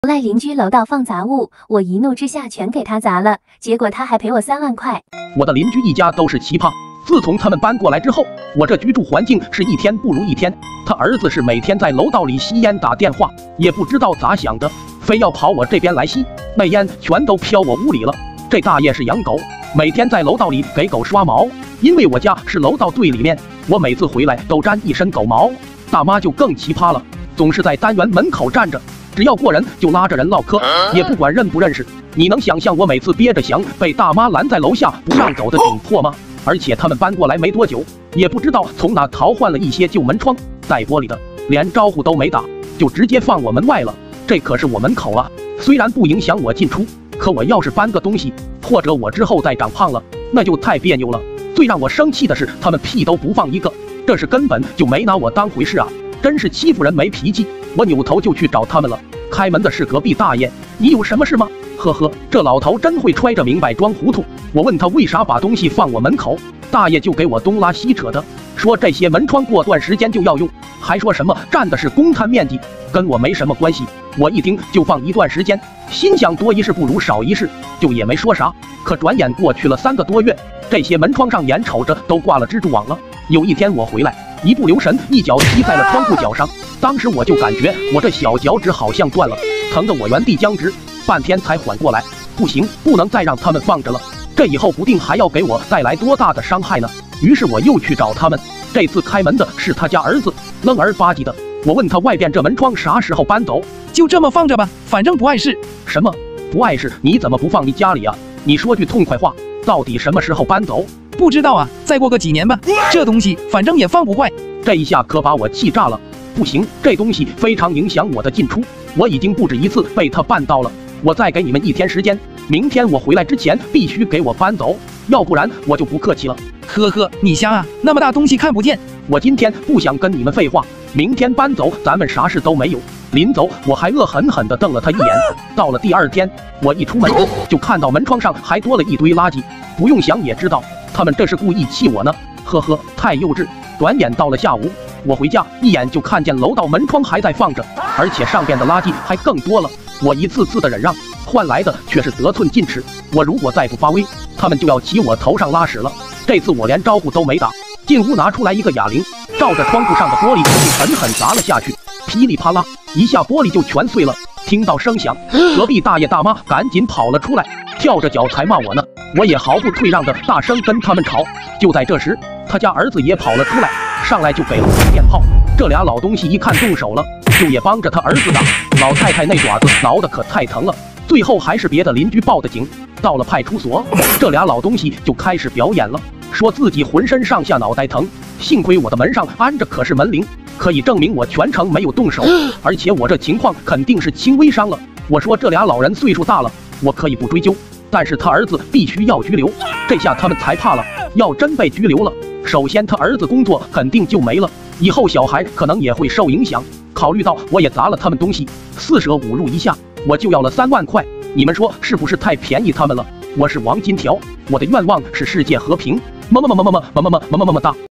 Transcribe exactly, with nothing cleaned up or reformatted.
赖邻居楼道放杂物，我一怒之下全给他砸了，结果他还赔我三万块。 我的邻居一家都是奇葩，自从他们搬过来之后，我这居住环境是一天不如一天。他儿子是每天在楼道里吸烟打电话，也不知道咋想的，非要跑我这边来吸，那烟全都飘我屋里了。这大爷是养狗，每天在楼道里给狗刷毛，因为我家是楼道最里面，我每次回来都沾一身狗毛。大妈就更奇葩了，总是在单元门口站着，只要过人就拉着人唠嗑，也不管认不认识。你能想象我每次憋着想被大妈拦在楼下不让走的窘迫吗？而且他们搬过来没多久，也不知道从哪淘换了一些旧门窗，带玻璃的，连招呼都没打，就直接放我门外了。这可是我门口啊，虽然不影响我进出，可我要是搬个东西，或者我之后再长胖了，那就太别扭了。最让我生气的是，他们屁都不放一个，这是根本就没拿我当回事啊！真是欺负人没脾气。我扭头就去找他们了。开门的是隔壁大爷，你有什么事吗？呵呵，这老头真会揣着明白装糊涂。我问他为啥把东西放我门口，大爷就给我东拉西扯的，说这些门窗过段时间就要用，还说什么占的是公摊面积，跟我没什么关系。我一听就放一段时间，心想多一事不如少一事，就也没说啥。可转眼过去了三个多月，这些门窗上眼瞅着都挂了蜘蛛网了。有一天我回来，一不留神一脚踢在了窗户角上，当时我就感觉我这小脚趾好像断了，疼得我原地僵直，半天才缓过来。不行，不能再让他们放着了，这以后不定还要给我带来多大的伤害呢。于是我又去找他们，这次开门的是他家儿子，愣儿吧唧的。我问他外边这门窗啥时候搬走？ 就这么放着吧，反正不碍事。 什么不碍事？你怎么不放你家里啊？你说句痛快话，到底什么时候搬走？ 不知道啊，再过个几年吧。这东西反正也放不坏。 这一下可把我气炸了。不行，这东西非常影响我的进出，我已经不止一次被他绊到了。我再给你们一天时间，明天我回来之前必须给我搬走，要不然我就不客气了。 呵呵，你瞎啊，那么大东西看不见。 我今天不想跟你们废话，明天搬走咱们啥事都没有。临走我还恶狠狠地瞪了他一眼。到了第二天，我一出门就看到门窗上还多了一堆垃圾，不用想也知道他们这是故意气我呢。呵呵，太幼稚。转眼到了下午，我回家一眼就看见楼道门窗还在放着，而且上边的垃圾还更多了。我一次次的忍让，换来的却是得寸进尺。我如果再不发威，他们就要骑我头上拉屎了。这次我连招呼都没打，进屋拿出来一个哑铃，照着窗户上的玻璃就狠狠砸了下去，噼里啪啦一下玻璃就全碎了。听到声响，隔壁大爷大妈赶紧跑了出来，跳着脚才骂我呢。我也毫不退让的大声跟他们吵。就在这时，他家儿子也跑了出来，上来就给了我电炮。这俩老东西一看动手了，就也帮着他儿子打。老太太那爪子挠得可太疼了，最后还是别的邻居报的警。到了派出所，这俩老东西就开始表演了，说自己浑身上下脑袋疼，幸亏我的门上安着可是门铃，可以证明我全程没有动手，而且我这情况肯定是轻微伤了。我说这俩老人岁数大了，我可以不追究，但是他儿子必须要拘留。这下他们才怕了，要真被拘留了，首先他儿子工作肯定就没了，以后小孩可能也会受影响。考虑到我也砸了他们东西，四舍五入一下我就要了三万块，你们说是不是太便宜他们了？我是王金条，我的愿望是世界和平，么么么么么么么么么么么么么哒。